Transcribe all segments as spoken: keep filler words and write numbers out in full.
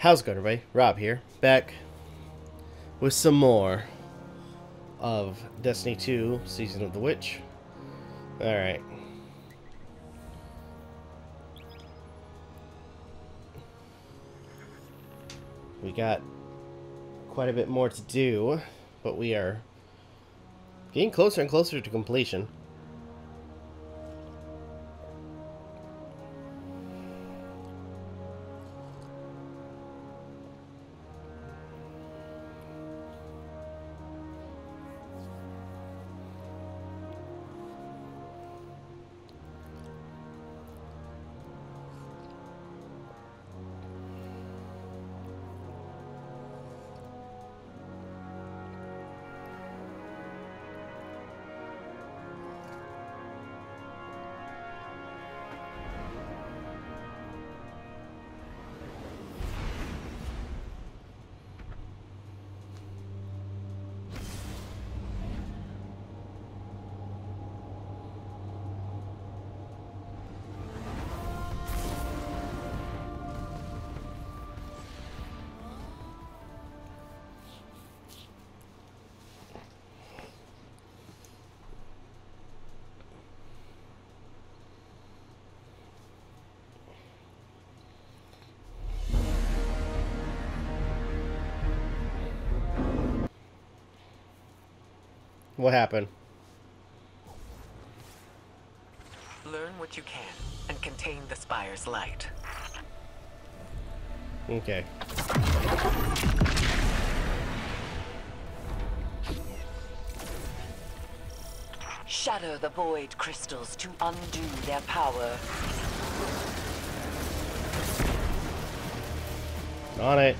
How's it going, everybody? Rob here, back with some more of Destiny two, Season of the Witch. Alright. We got quite a bit more to do, but we are getting closer and closer to completion. What happened? Learn what you can and contain the spire's light. Okay. Shatter the void crystals to undo their power. On it.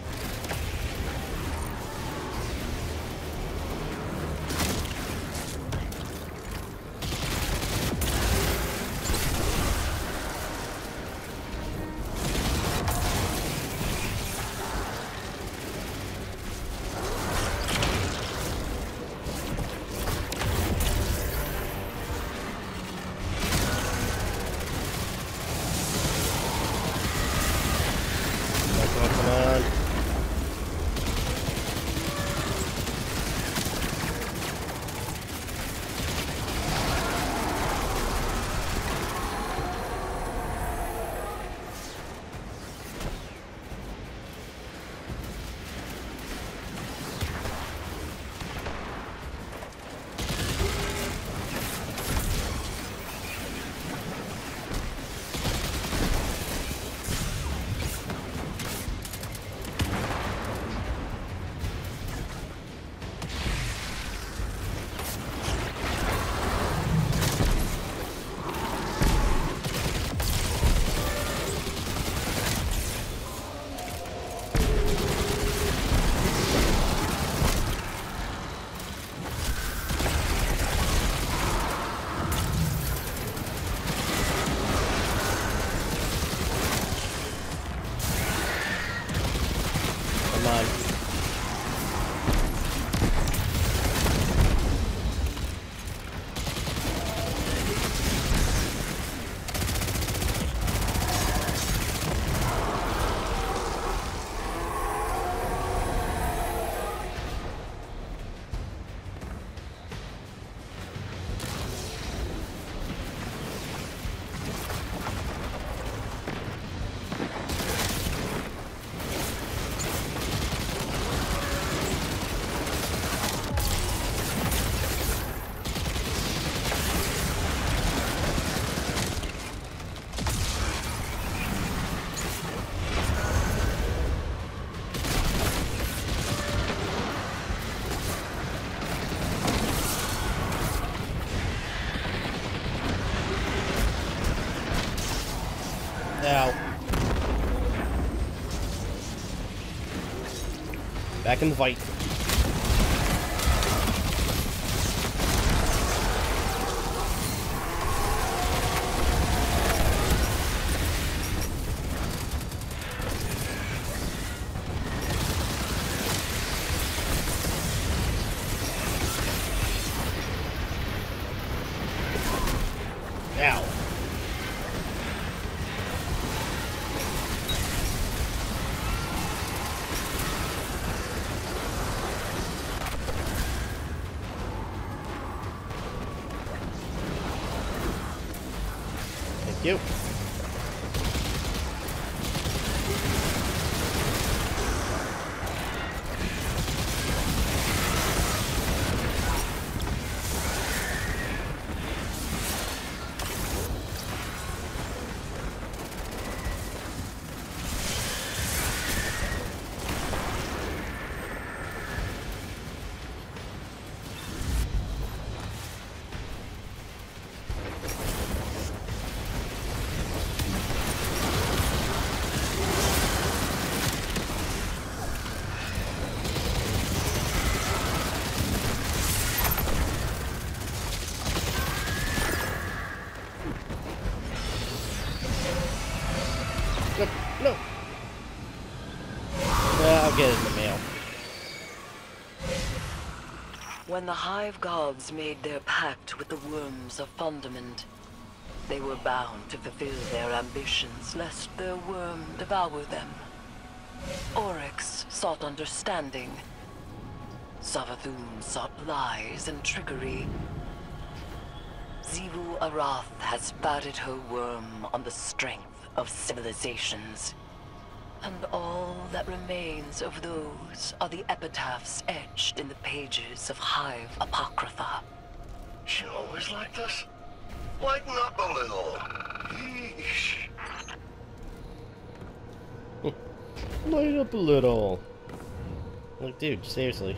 Now, back in the fight. Ow. Thank you. No. Uh, I'll get it in the mail. When the Hive gods made their pact with the worms of fundament, they were bound to fulfill their ambitions lest their worm devour them. Oryx sought understanding. Savathûn sought lies and trickery. Xivu Arath has fatted her worm on the strength of civilizations. And all that remains of those are the epitaphs etched in the pages of Hive Apocrypha. She always like this? Lighten up a little. Yeesh. Light up a little. Like, dude, seriously.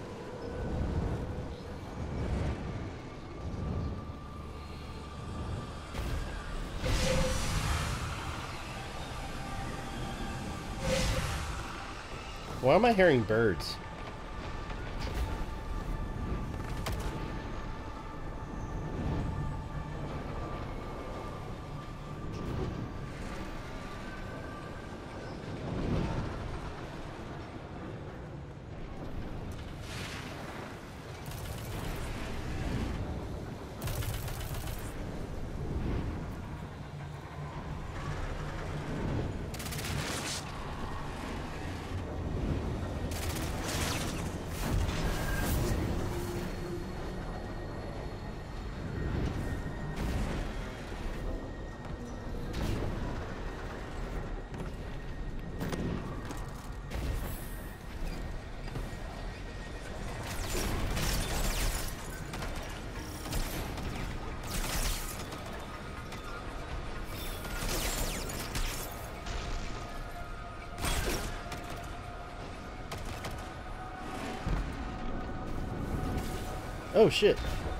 Why am I hearing birds? Oh shit.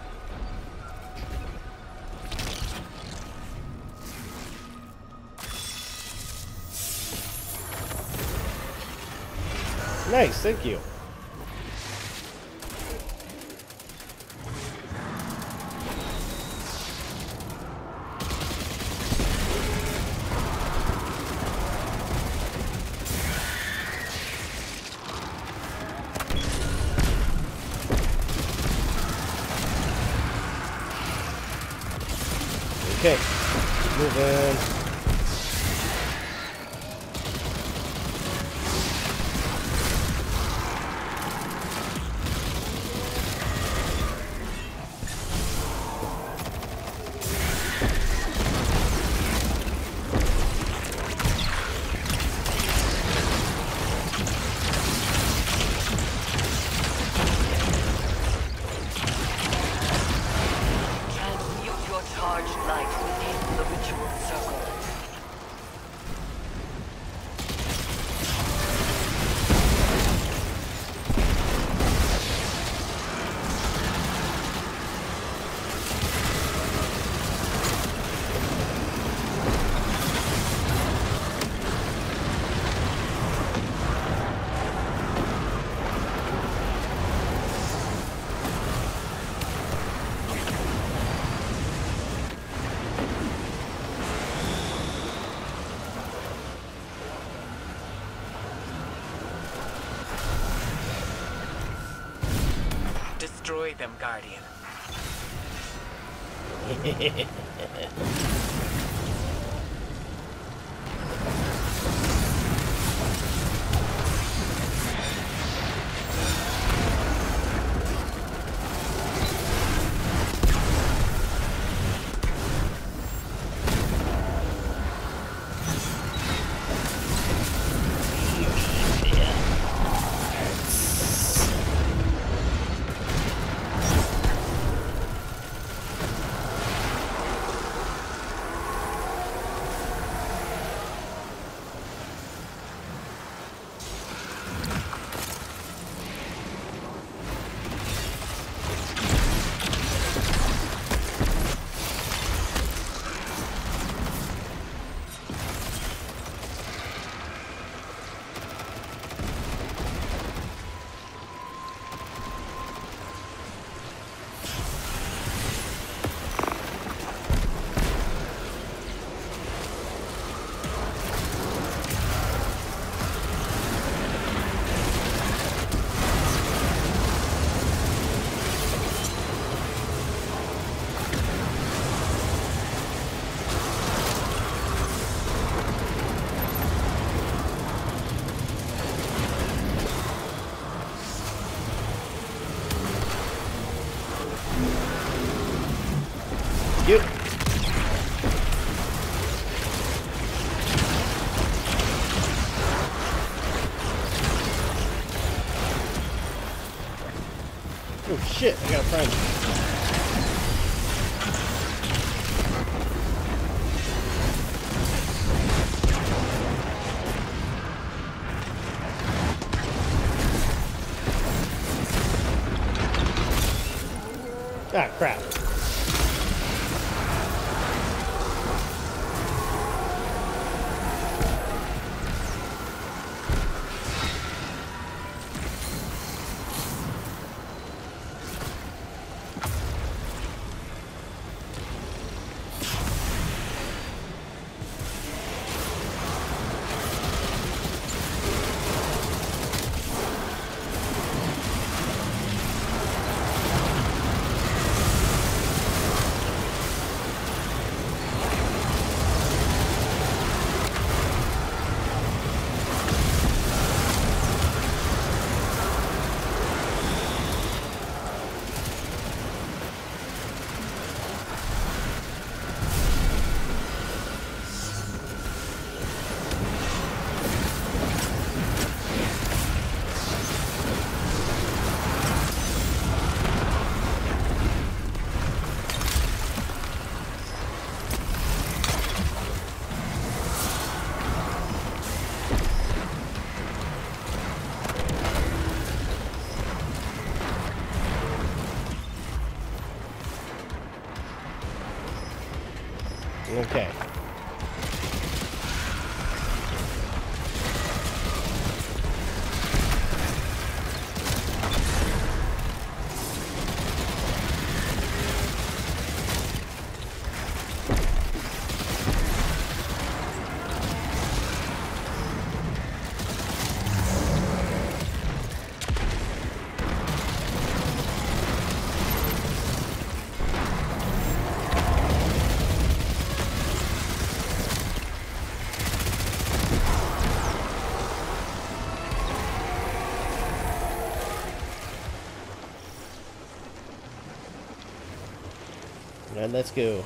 Nice, thank you. Okay, moving. Destroy them, Guardian. Oh shit, I got a friend. Ah, crap. Okay. And let's go.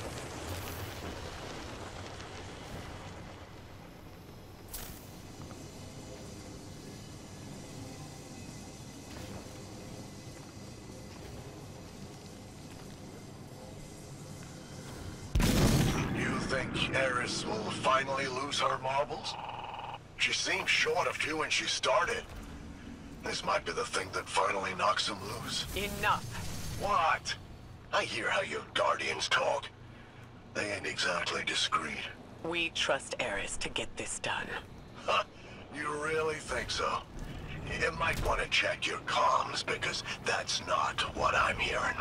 You think Eris will finally lose her marbles? She seemed short of you when she started. This might be the thing that finally knocks him loose. Enough. What? I hear how your guardians talk. They ain't exactly discreet. We trust Eris to get this done. Huh, you really think so? You might want to check your comms, because that's not what I'm hearing.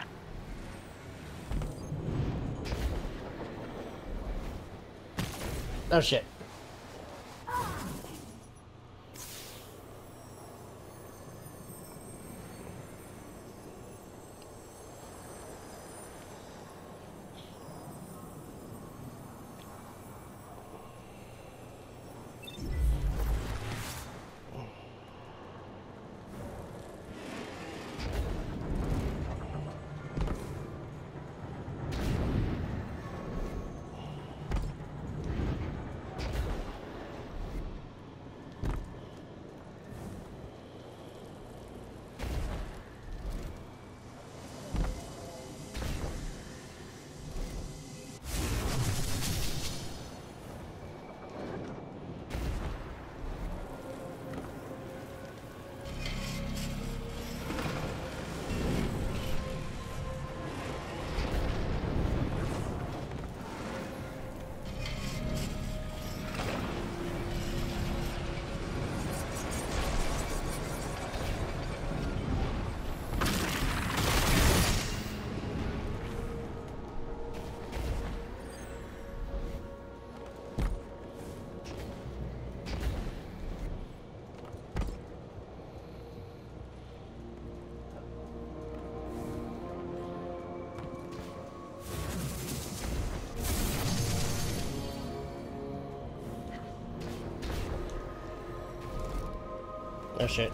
Oh shit. Oh shit.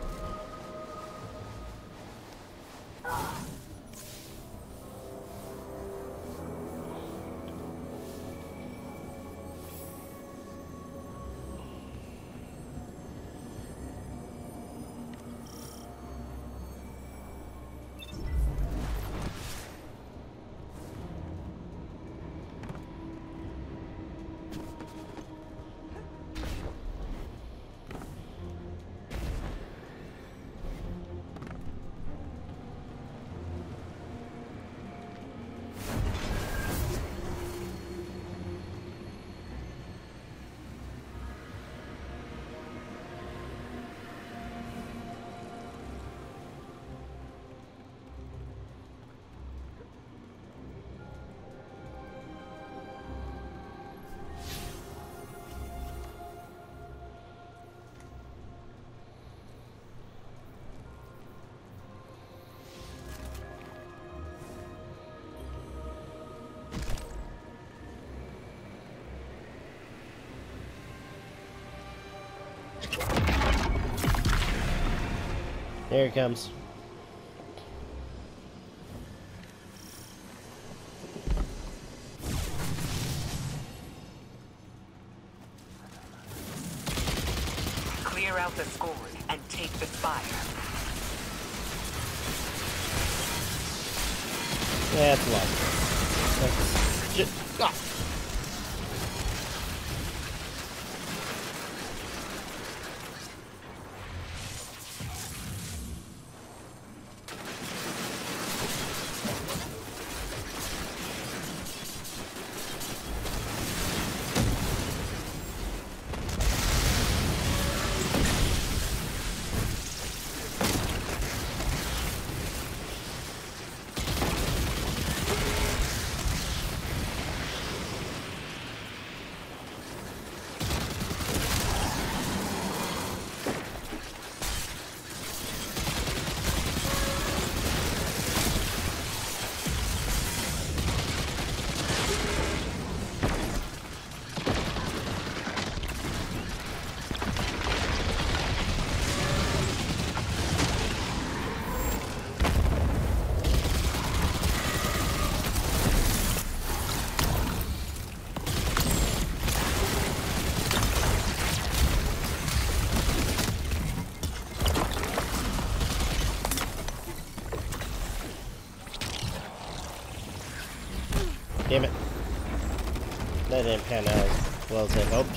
Here he comes. Clear out the scored and take the spire. Yeah, it's a lot. That's just, ah. Damn it. That didn't pan out as well as I hoped.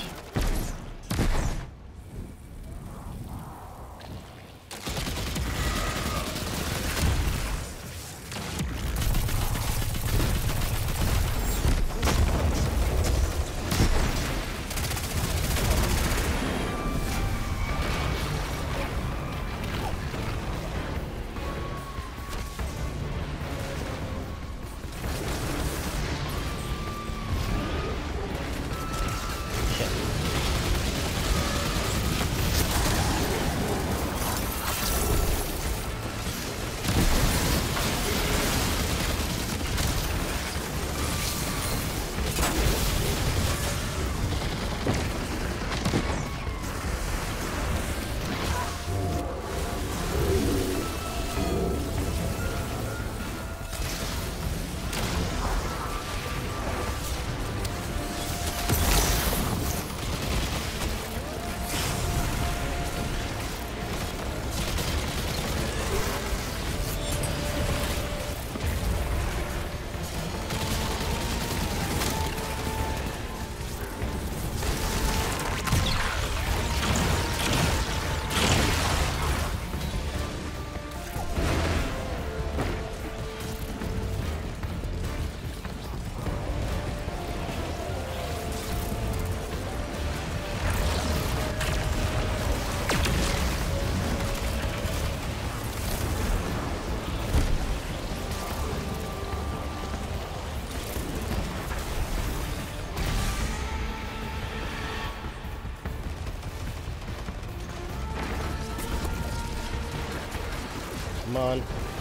Come on.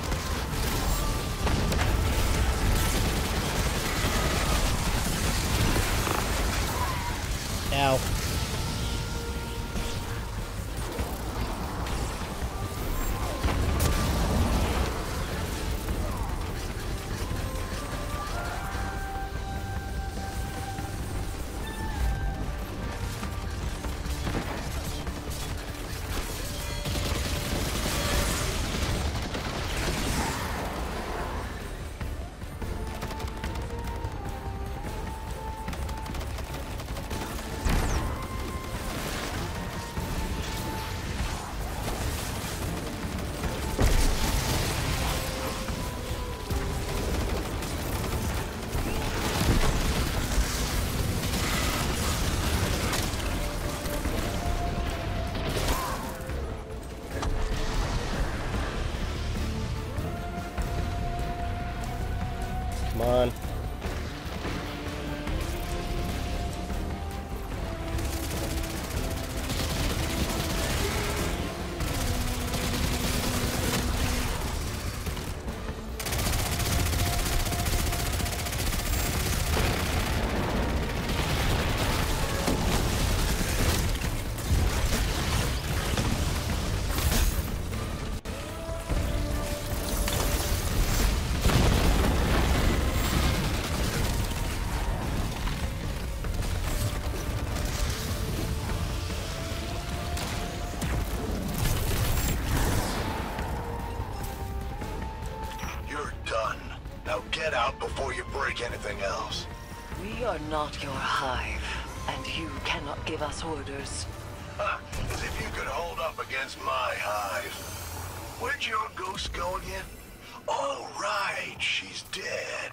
Ow. Come on. like anything else. We are not your hive, and you cannot give us orders. Huh, as if you could hold up against my hive. Where'd your ghost go again? Oh, right, she's dead.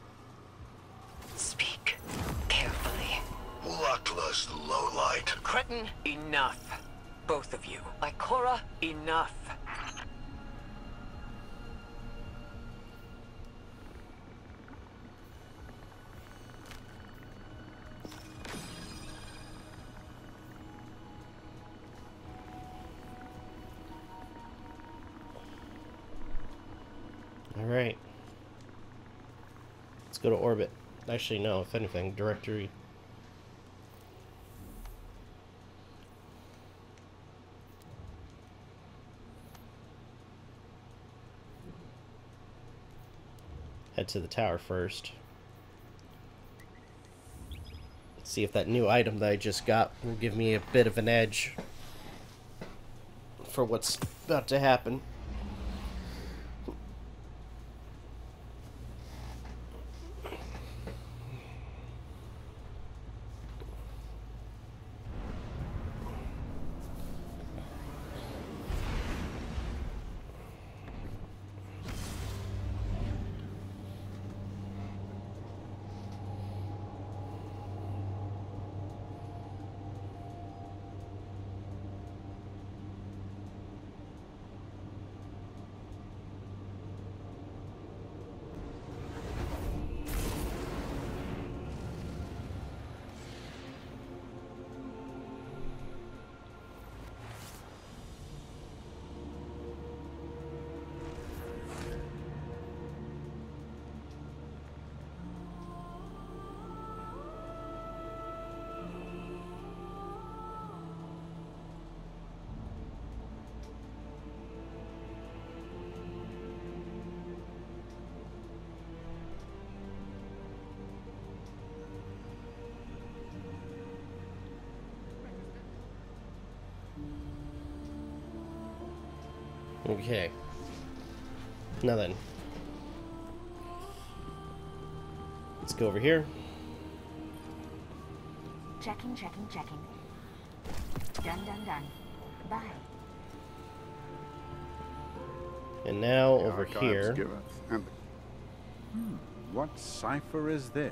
Speak carefully. Luckless lowlight. Cretin, enough. Both of you. Ikora, Enough. Alright. Let's go to orbit. Actually, no, if anything, directory. Head to the tower first. Let's see if that new item that I just got will give me a bit of an edge for what's about to happen. Okay. Now then. Let's go over here. Checking, checking, checking. Done, done, done. Bye. And now The over archives here. giveth, and hmm, what cipher is this?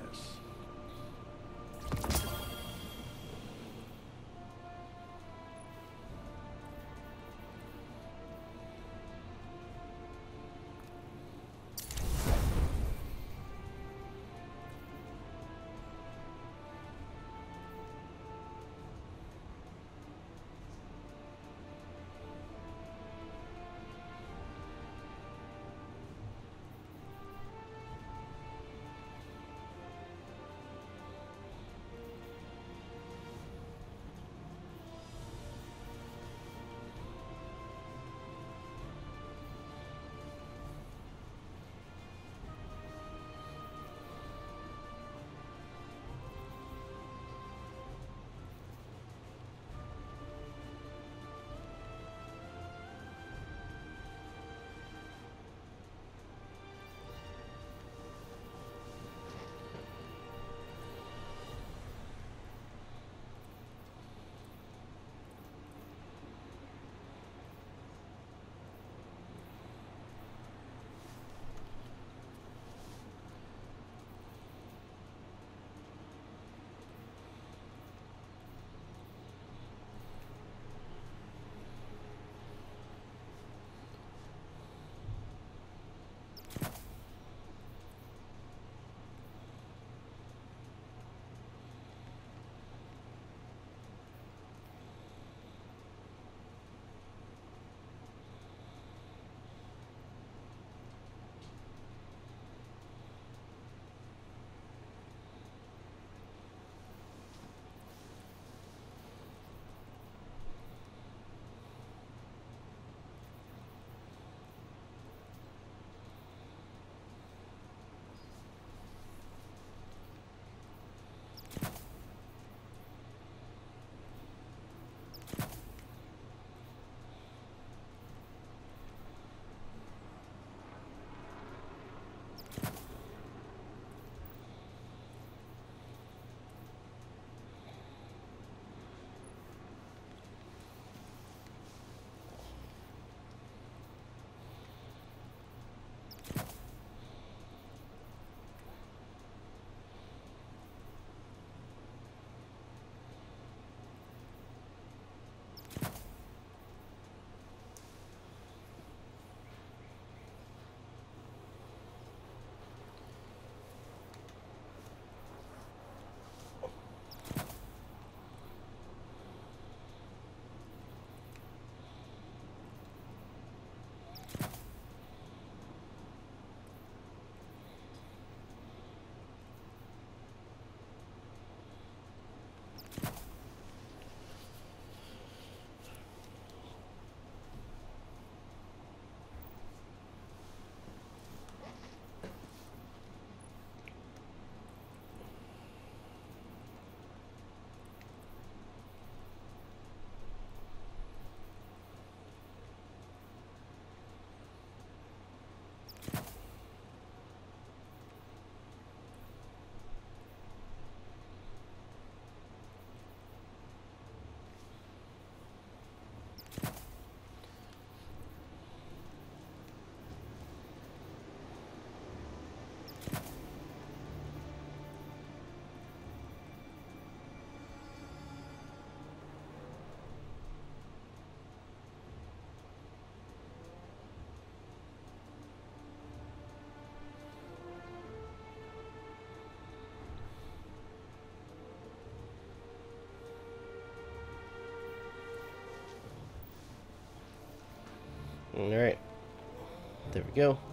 Alright. There we go.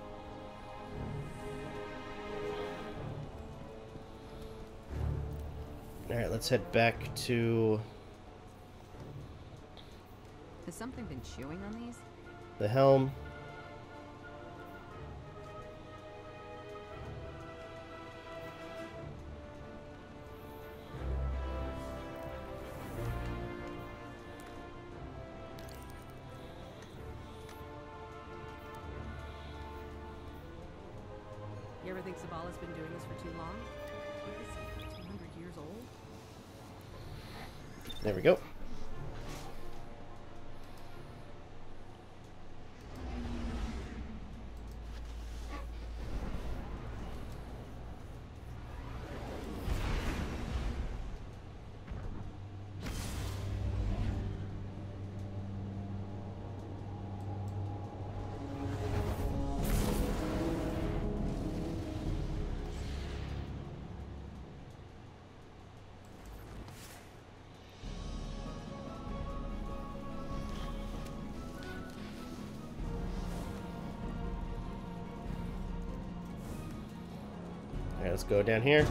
Alright, let's head back to Has something been chewing on these? the helm. You ever think Sabala's been doing this for too long? What is he, two hundred years old? There we go. Alright, let's go down here.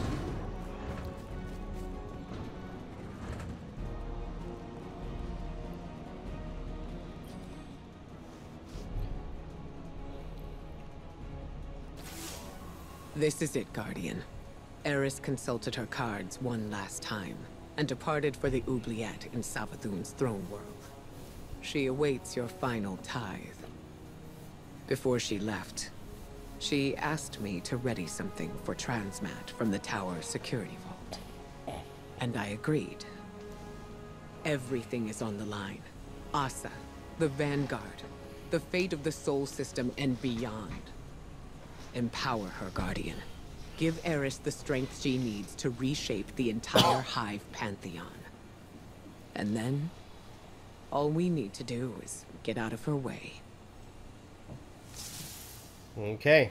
This is it, Guardian. Eris consulted her cards one last time, and departed for the oubliette in Savathûn's throne world. She awaits your final tithe. Before she left, she asked me to ready something for Transmat from the tower's security vault. And I agreed. Everything is on the line. Asa, the Vanguard, the fate of the Soul System and beyond. Empower her, Guardian. Give Eris the strength she needs to reshape the entire Hive Pantheon. And then, all we need to do is get out of her way. Okay.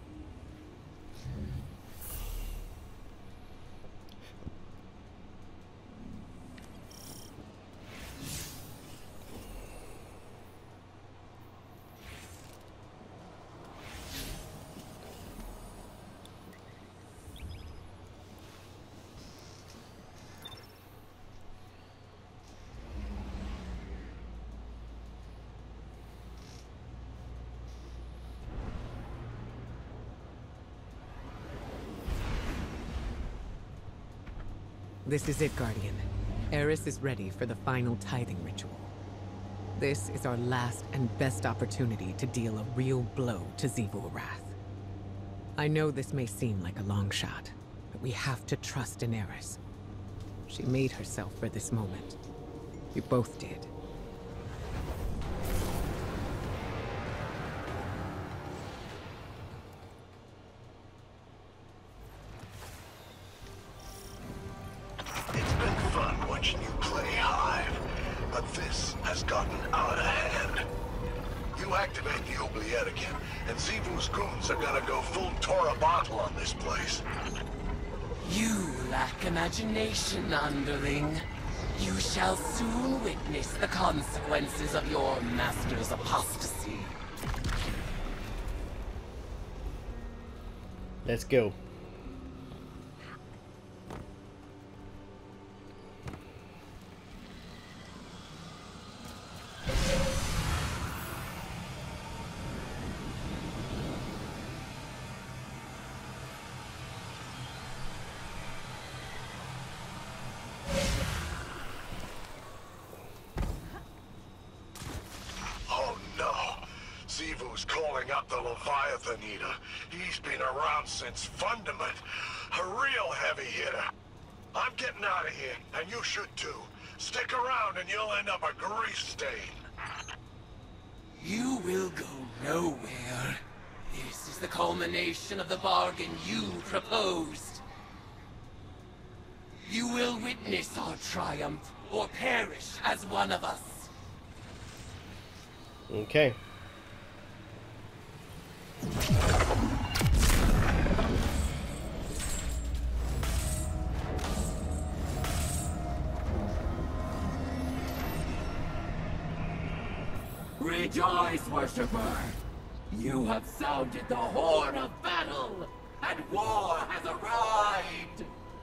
This is it, Guardian. Eris is ready for the final tithing ritual. This is our last and best opportunity to deal a real blow to Xivu Arath. I know this may seem like a long shot, but we have to trust in Eris. She made herself for this moment. We both did. It's been fun watching you play Hive, but this has gotten out of hand. You activate the oubliette again, and Xivu's goons are gonna go full Tora bottle on this place. You lack imagination, underling. You shall soon witness the consequences of your master's apostasy. Let's go. Oh no! Xivu's calling up the Leviathan Eater. He's been around since Fundament. A real heavy hitter. I'm getting out of here, and you should too. Stick around and you'll end up a grease stain. You will go nowhere. This is the culmination of the bargain you proposed. You will witness our triumph, or perish as one of us. Okay. Rejoice, worshipper! You have sounded the horn of battle, and war has arrived!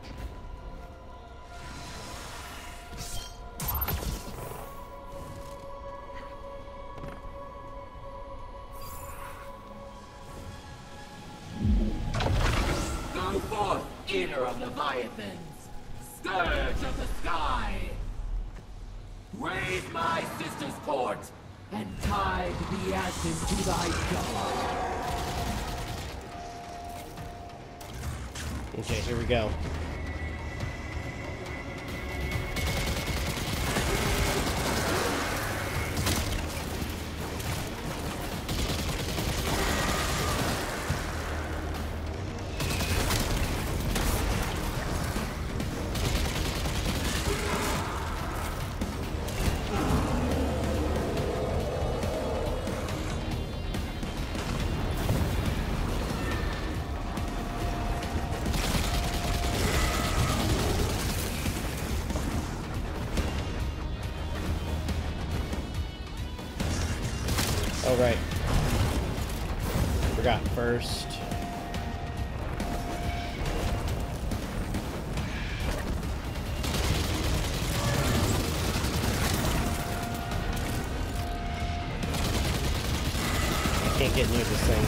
Go forth, eater of Leviathans! Scourge of the sky! Raise my sister's court, and tide the ashes to thy god! Okay, here we go. Oh, right. Forgot first. I can't get near this thing.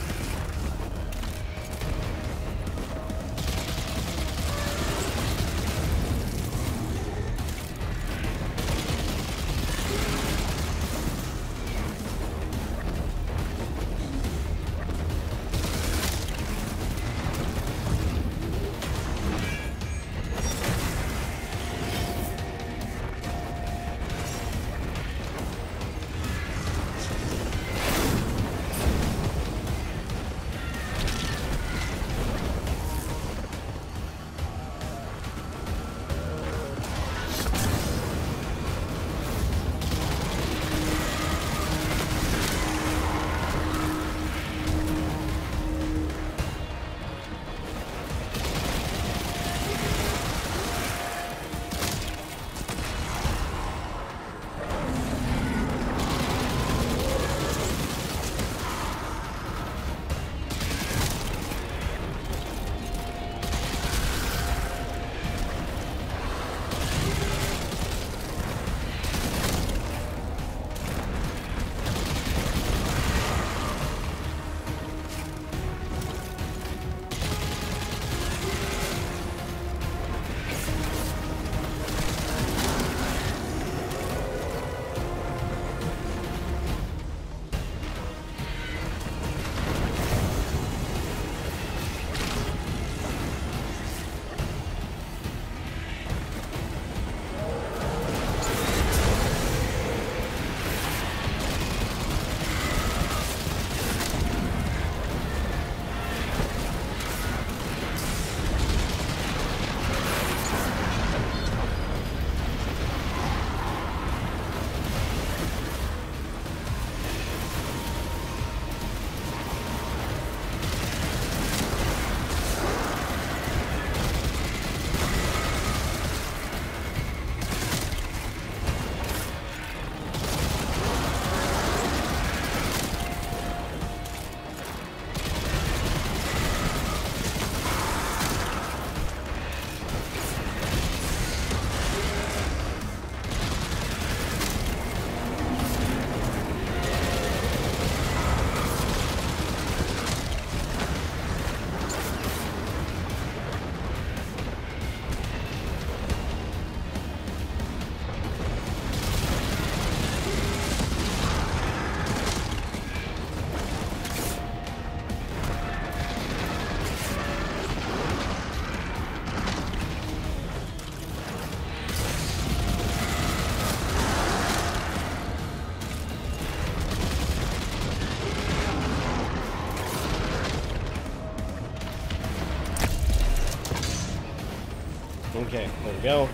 Okay, there we go.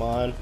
on.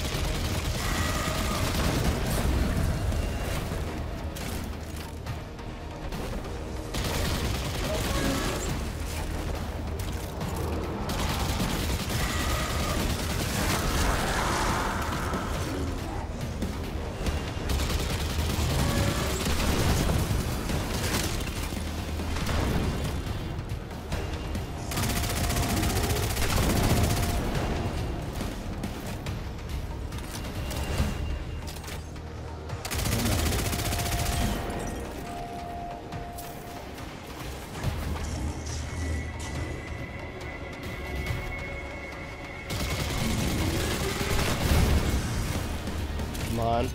Come on.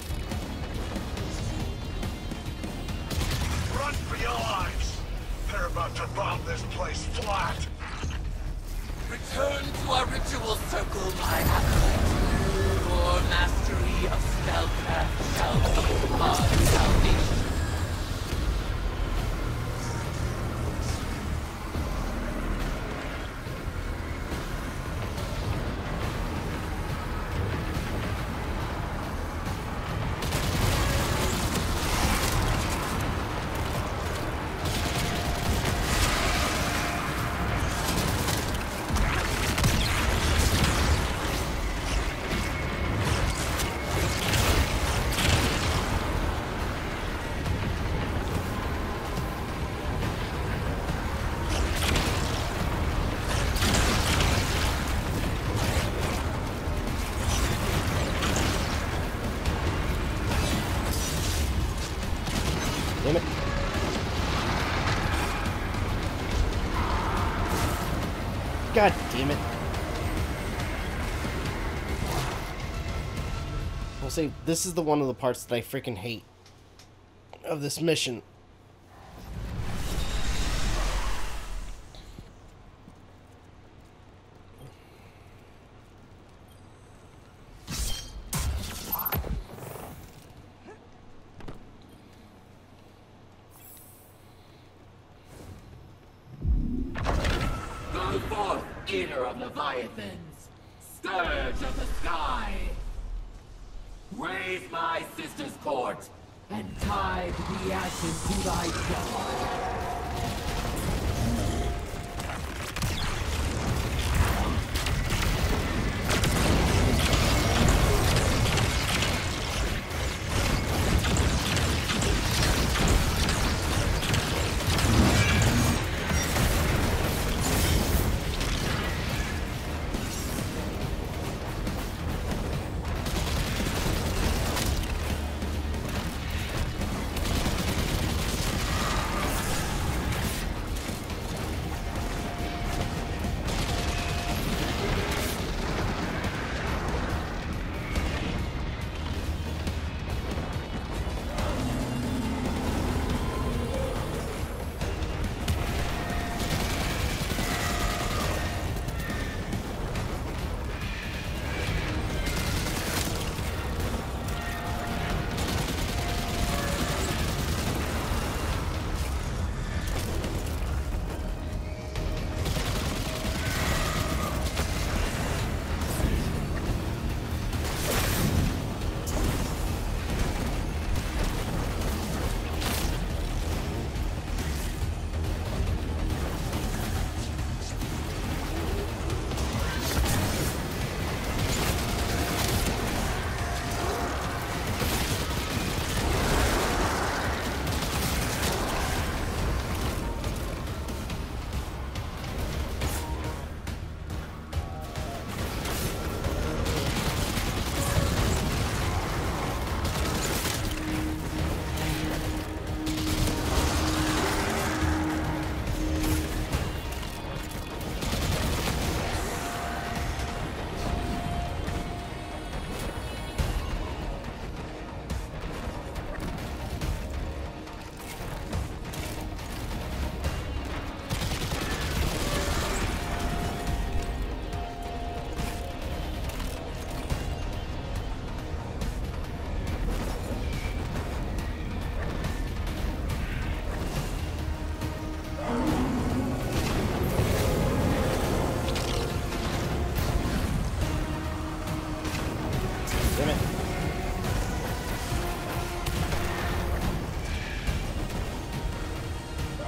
Run for your lives! They're about to bomb this place flat! Return to our ritual circle, my acolyte. Your mastery of spellcraft shall be our salvation. Damn it. God damn it. I'll say, this is the one of the parts that I freaking hate of this mission. Go forth, eater of leviathans, scourge of the sky. Raise my sister's court and tide the ashes to thy god.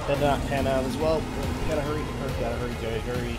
Did not pan out as well. Gotta hurry, hurry, gotta hurry, gotta hurry.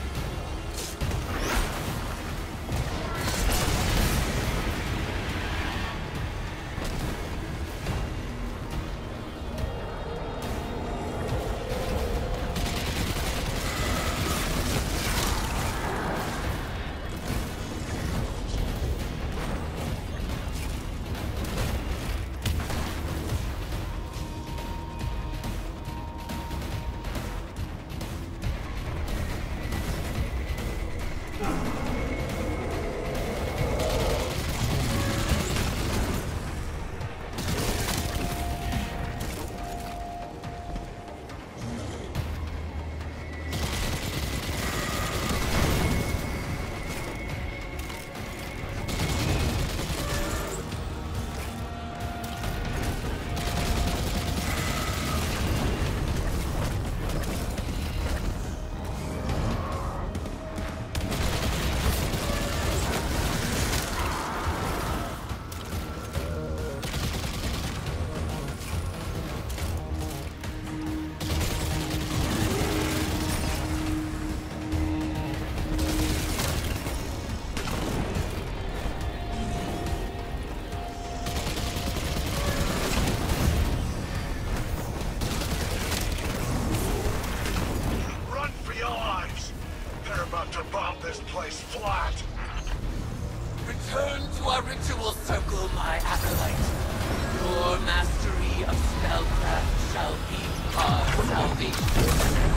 Return to our ritual circle, my acolyte. Your mastery of spellcraft shall be our salvation.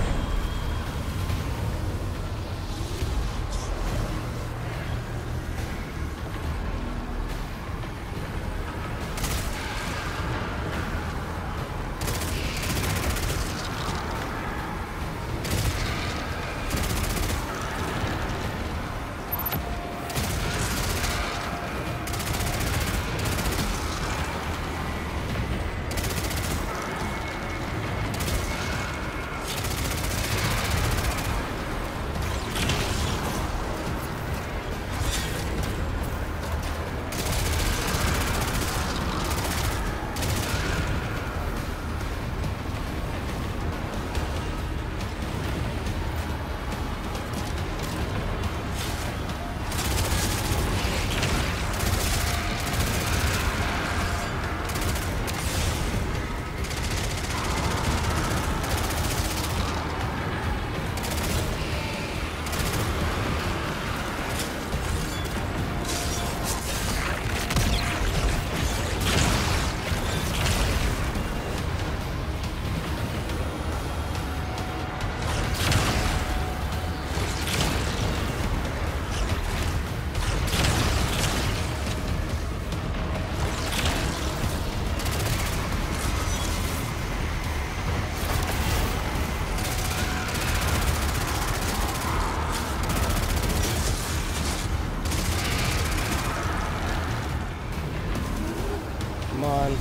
Come on.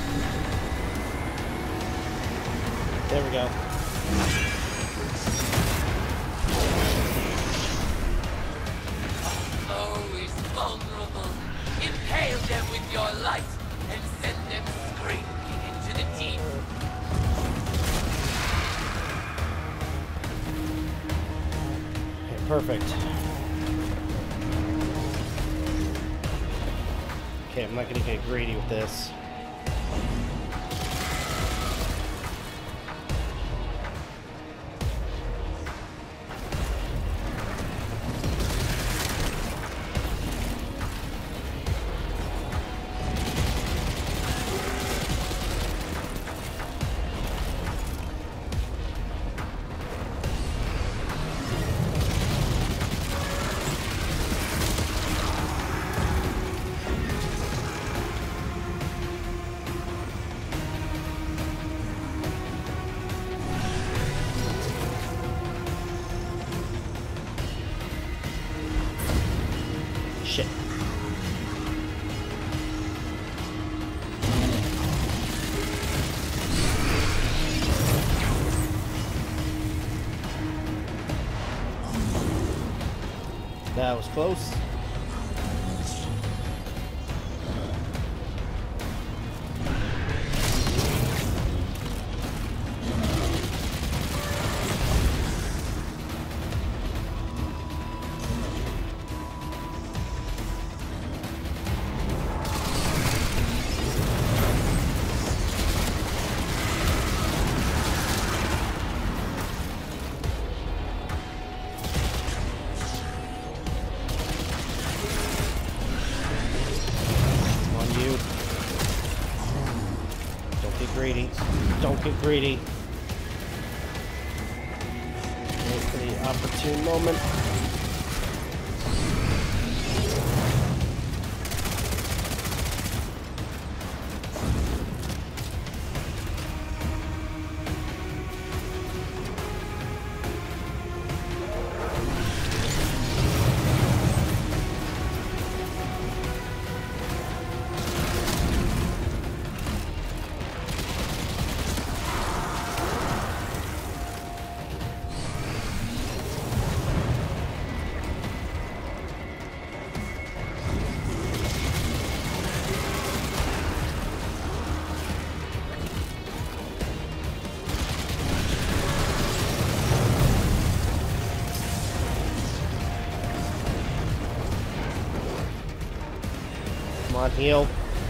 There we go. Always vulnerable. Impale them with your light and send them screaming into the deep. Okay, perfect. Okay, I'm not gonna get greedy with this. Shit. That was close. get greedy. Wait for the opportune moment. Come on, heal.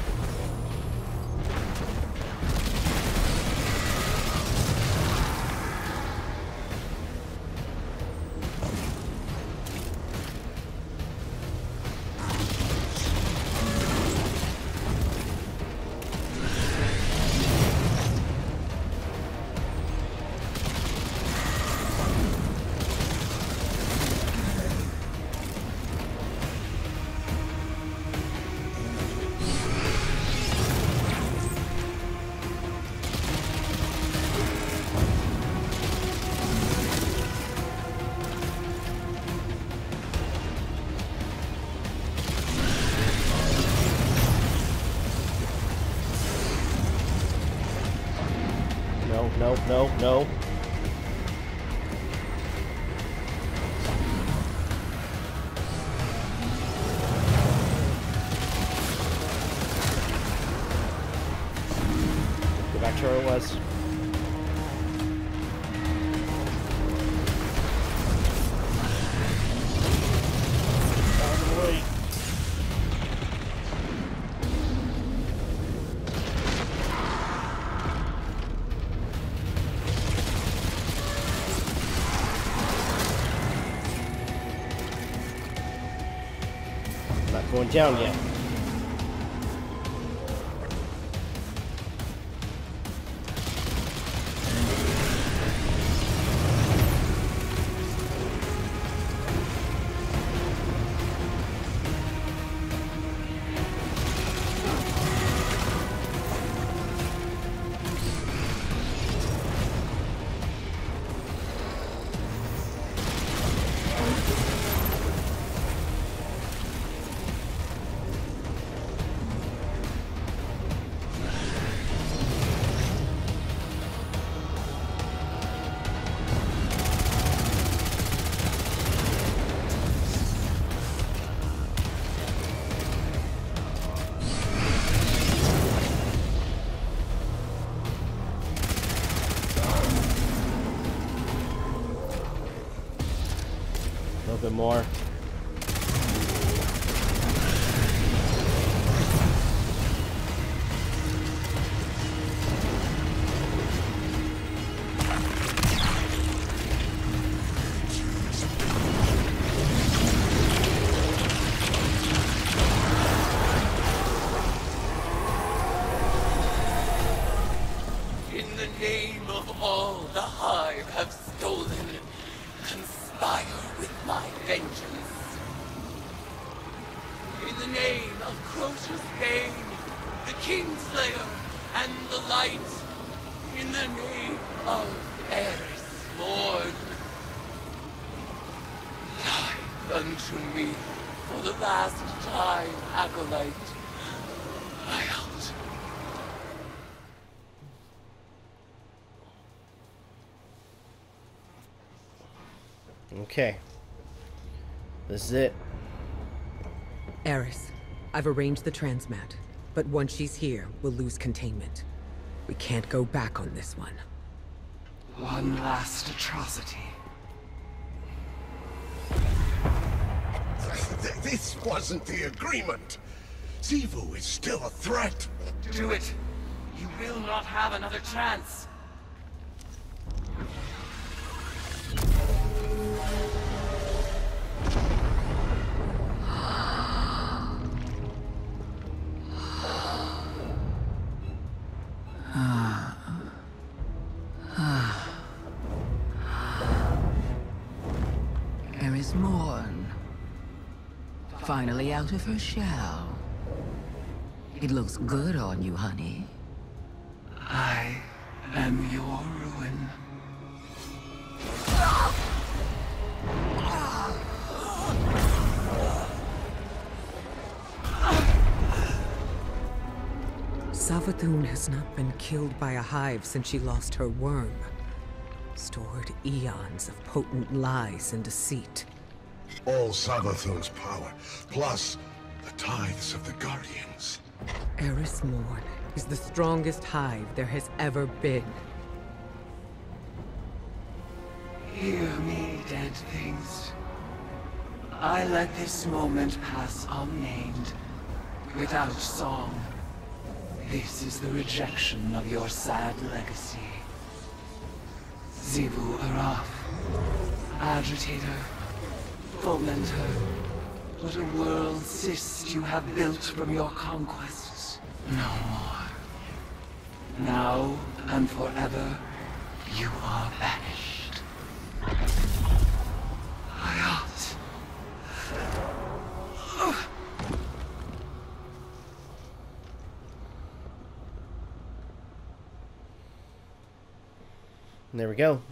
No, no, no, no. Go back to where it was. Out of the way. Not going down yet. A little bit more. In the name of all the Hive have stolen, conspire with my vengeance. In the name of Crocious Bane, the Kingslayer, and the Light, in the name of Eris Morn, lie unto me for the last time, Acolyte. I out. Okay. This is it. Eris, I've arranged the transmat, but once she's here, we'll lose containment. We can't go back on this one. One last atrocity. This wasn't the agreement. Savathûn is still a threat. Do it. You will not have another chance. Eris Morn. Finally out of her shell. It looks good on you, honey. I am your ruin. Savathûn has not been killed by a hive since she lost her worm. Stored eons of potent lies and deceit. All Savathûn's power, plus the tithes of the Guardians. Eris Morn is the strongest hive there has ever been. Hear me, dead things. I let this moment pass unnamed, without song. This is the rejection of your sad legacy. Xivu Araf, agitator, fomenter, what a world cyst you have built from your conquests. No more. Now and forever, you are banished. Hayat. There we go.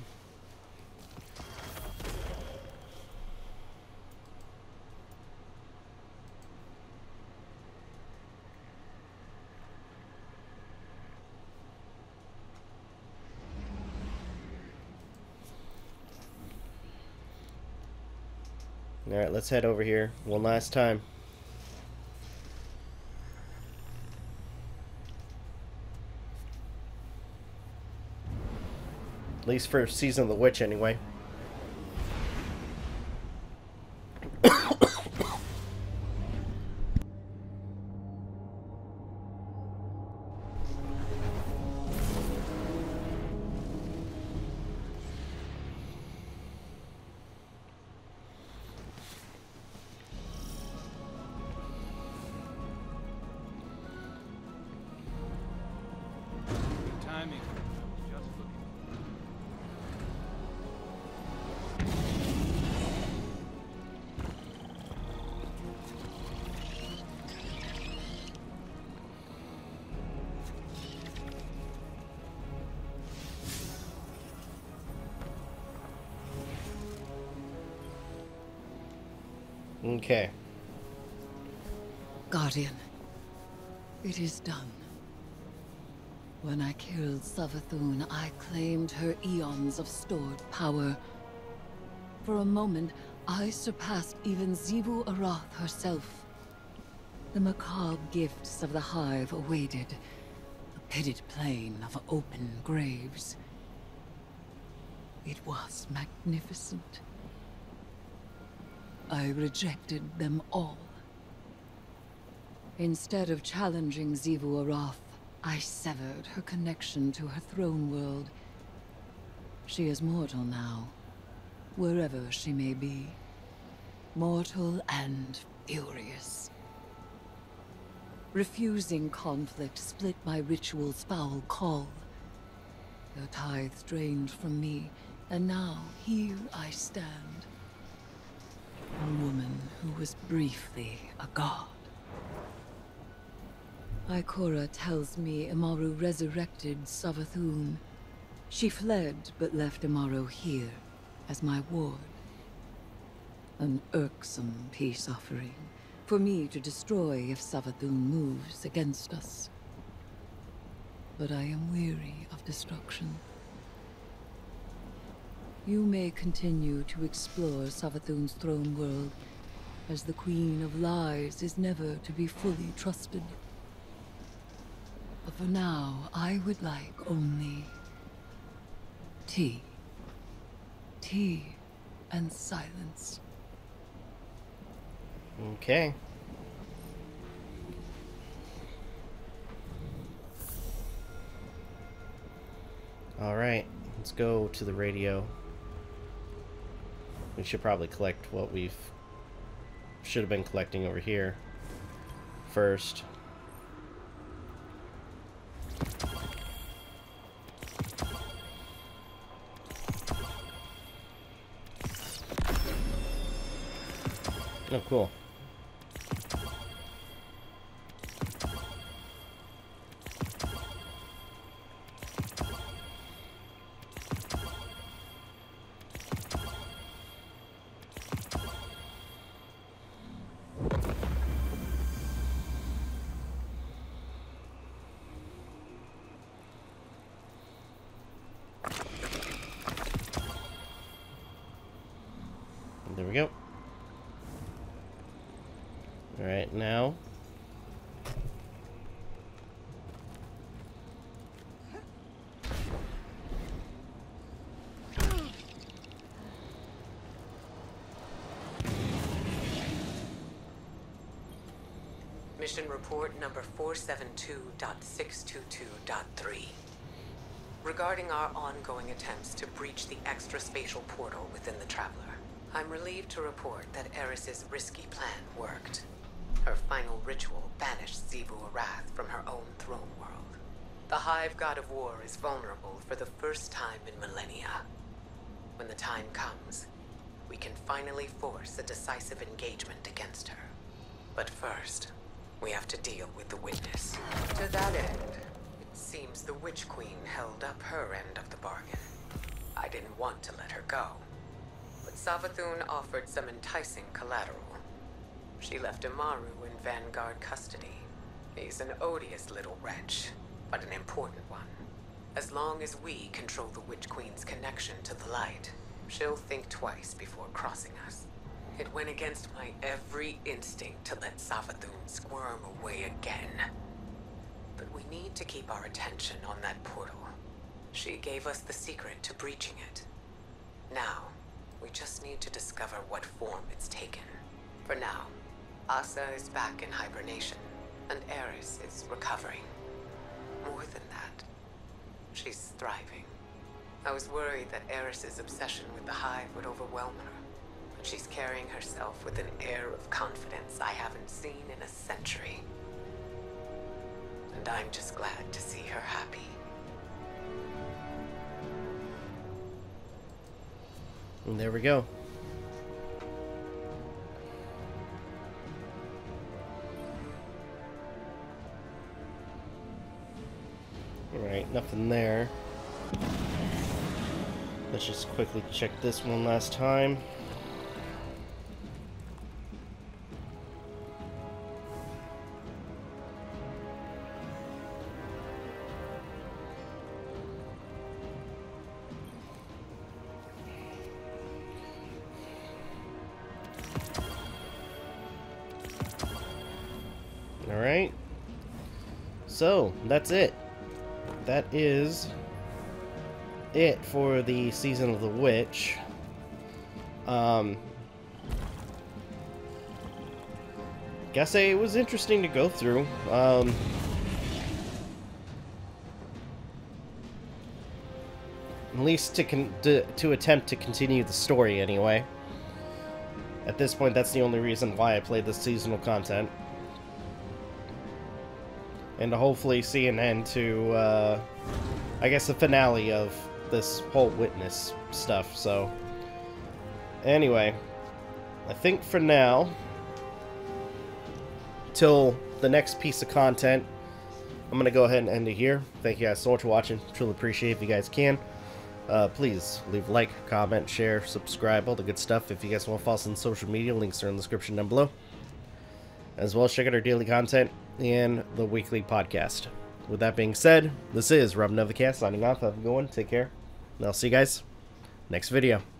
Alright, let's head over here one last time. At least for Season of the Witch, anyway. Okay. Guardian, it is done. When I killed Savathûn, I claimed her eons of stored power. For a moment, I surpassed even Xivu Arath herself. The macabre gifts of the Hive awaited, a pitted plain of open graves. It was magnificent. I rejected them all. Instead of challenging Xivu Arath, I severed her connection to her throne world. She is mortal now, wherever she may be. Mortal and furious. Refusing conflict split my ritual's foul call. Her tithes drained from me, and now here I stand. A woman who was briefly a god. Ikora tells me Amaru resurrected Savathûn. She fled, but left Amaru here, as my ward. An irksome peace offering, for me to destroy if Savathûn moves against us. But I am weary of destruction. You may continue to explore Savathûn's throne world, as the Queen of Lies is never to be fully trusted. But for now, I would like only tea. Tea and silence. Okay. Alright, let's go to the radio. We should probably collect what we've should have been collecting over here first. Oh, cool. There we go. Alright, now. Mission report number four seven two dot six two two dot three. Regarding our ongoing attempts to breach the extra-spatial portal within the Traveler, I'm relieved to report that Eris's risky plan worked. Her final ritual banished Xivu Arath from her own throne world. The Hive God of War is vulnerable for the first time in millennia. When the time comes, we can finally force a decisive engagement against her. But first, we have to deal with the Witness. To that end, it seems the Witch Queen held up her end of the bargain. I didn't want to let her go, but Savathûn offered some enticing collateral. She left Amaru in Vanguard custody. He's an odious little wretch, but an important one. As long as we control the Witch Queen's connection to the light, she'll think twice before crossing us. It went against my every instinct to let Savathûn squirm away again. But we need to keep our attention on that portal. She gave us the secret to breaching it. Now, we just need to discover what form it's taken. For now, Asa is back in hibernation, and Eris is recovering. More than that, she's thriving. I was worried that Eris's obsession with the Hive would overwhelm her, but she's carrying herself with an air of confidence I haven't seen in a century. And I'm just glad to see her happy. And there we go. Alright, nothing there. Let's just quickly check this one last time. Alright. So, that's it. That is it for the Season of the Witch. Um, guess it was interesting to go through. Um, at least to, con to to attempt to continue the story anyway. At this point, that's the only reason why I played the seasonal content. And to hopefully see an end to, uh, I guess, the finale of this whole Witness stuff, so... Anyway, I think for now, till the next piece of content, I'm going to go ahead and end it here. Thank you guys so much for watching. Truly appreciate it if you guys can. Uh, please leave a like, comment, share, subscribe, all the good stuff. If you guys want to follow us on social media, links are in the description down below. As well as check out our daily content and the weekly podcast. With that being said, this is Rob Novakast signing off. Have a good one. Take care. And I'll see you guys next video.